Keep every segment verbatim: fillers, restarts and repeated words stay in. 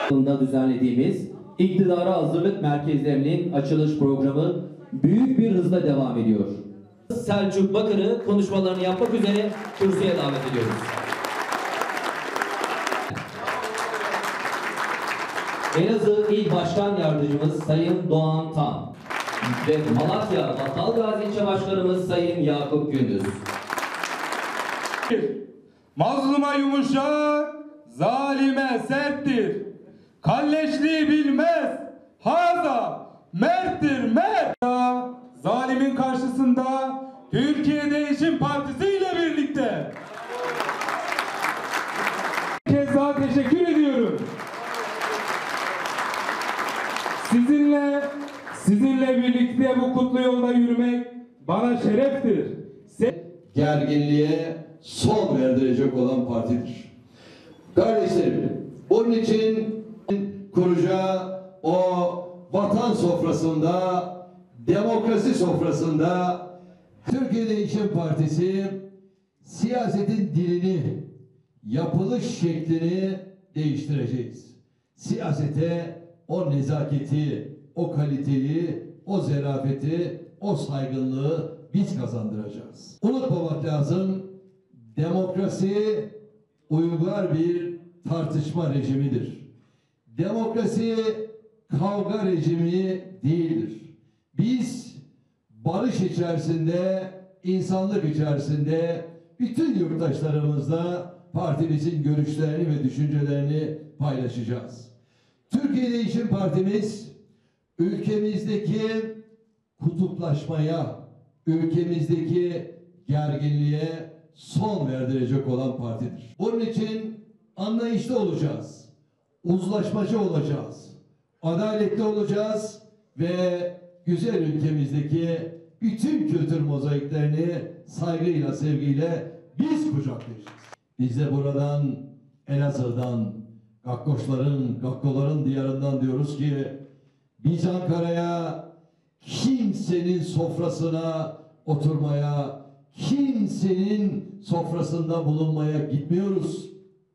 yılında düzenlediğimiz İktidara Hazırlık Merkezlerinin açılış programı büyük bir hızla devam ediyor. Selçuk Bakır'ı konuşmalarını yapmak üzere kürsüye davet ediyoruz. Elazığ İl Başkan Yardımcımız Sayın Doğan Tan ve Malatya Battalgazi İlçe Başkanımız Sayın Yakup Gündüz. Mazluma yumuşak, zalime serttir. Kalleşliği bilmez, haza merttir mert. Zalimin karşısında Türkiye Değişim Partisi ile birlikte bir kez daha teşekkür ediyorum. Sizinle, sizinle birlikte bu kutlu yolda yürümek bana şereftir. Se Gerginliğe son verdirecek olan partidir. Kardeşlerim, onun için kuracağı o vatan sofrasında, demokrasi sofrasında Türkiye Değişim Partisi siyasetin dilini, yapılış şeklini değiştireceğiz. Siyasete o nezaketi, o kaliteyi, o zerafeti, o saygınlığı biz kazandıracağız. Unutmamak lazım, demokrasi uygar bir tartışma rejimidir. Demokrasi kavga rejimi değildir. Biz barış içerisinde, insanlık içerisinde bütün yurttaşlarımızla partimizin görüşlerini ve düşüncelerini paylaşacağız. Türkiye Değişim Partimiz ülkemizdeki kutuplaşmaya, ülkemizdeki gerginliğe son verdirecek olan partidir. Bunun için anlayışlı olacağız, uzlaşmacı olacağız, adaletli olacağız ve güzel ülkemizdeki bütün kültür mozaiklerini saygıyla, sevgiyle biz kucaklayacağız. Biz de buradan, Elazığ'dan, Gakkoşların, Gakkoların diyarından diyoruz ki biz Ankara'ya kimsenin sofrasına oturmaya, kimsenin sofrasında bulunmaya gitmiyoruz.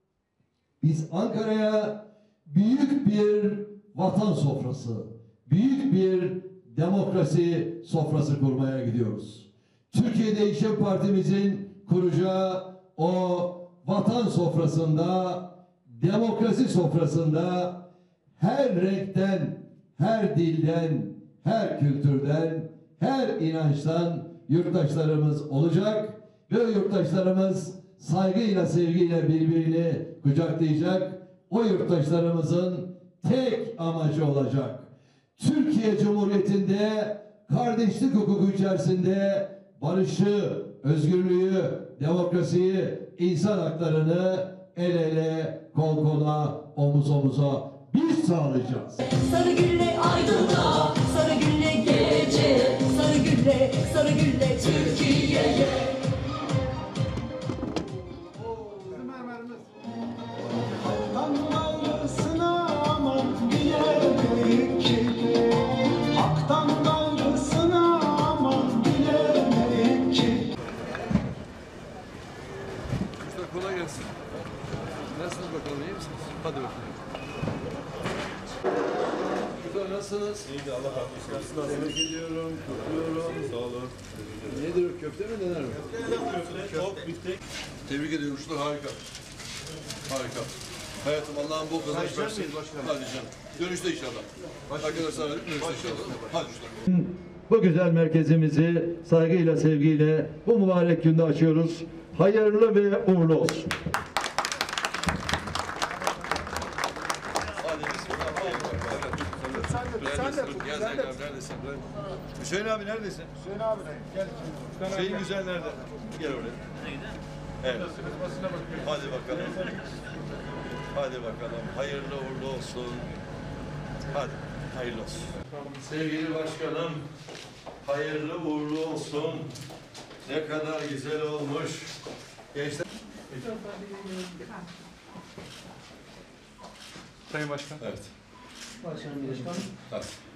Biz Ankara'ya büyük bir vatan sofrası, büyük bir demokrasi sofrası kurmaya gidiyoruz. Türkiye Değişim Partimizin kuracağı o vatan sofrasında, demokrasi sofrasında her renkten, her dilden, her kültürden, her inançtan yurttaşlarımız olacak ve o yurttaşlarımız saygıyla, sevgiyle birbirini kucaklayacak. O yurttaşlarımızın tek amacı olacak. Türkiye Cumhuriyeti'nde kardeşlik hukuku içerisinde barışı, özgürlüğü, demokrasiyi, insan haklarını el ele, kol kola, omuz omuza biz sağlayacağız. Sarı gülle aydınlığa, sarı gülle gece, sarı gülle, sarı gülle Türkiye'ye. Hak'tan gayrısına aman bilemedik ki, Hak'tan gayrısına aman bilemedik ki. Çocuklar kolay gelsin. Nasılsınız bakalım, iyi misiniz? Hadi bakalım. Çocuklar nasılsınız? İyi, Allah razı olsun. Tebrik ediyorum, kutluyorum. Sağ olun. Nedir o, köfte mi, neler mi? Köfte, çok biftek. Tebrik ediyorum, çocuklar harika. Harika. Hayatım Allah'ın bol kazanç versin. Hadi canım. Dönüşte inşallah. Arkadaşlar verip dönüşte inşallah. Hadi çocuklar. Bu güzel merkezimizi saygıyla, sevgiyle bu mübarek günde açıyoruz. Hayırlı ve uğurlu olsun. Sen de Gel Zeynep abi neredesin? Hüseyin abi neredesin? Hüseyin abi gel. Hüseyin güzel nerede? Gel oraya. Evet. Hadi bakalım. Hadi bakalım. Hayırlı uğurlu olsun. Hadi. Hayırlı olsun. Sevgili başkanım, hayırlı uğurlu olsun. Ne kadar güzel olmuş. Gençler. Sayın Başkan. Evet. Başkanım, Hadi.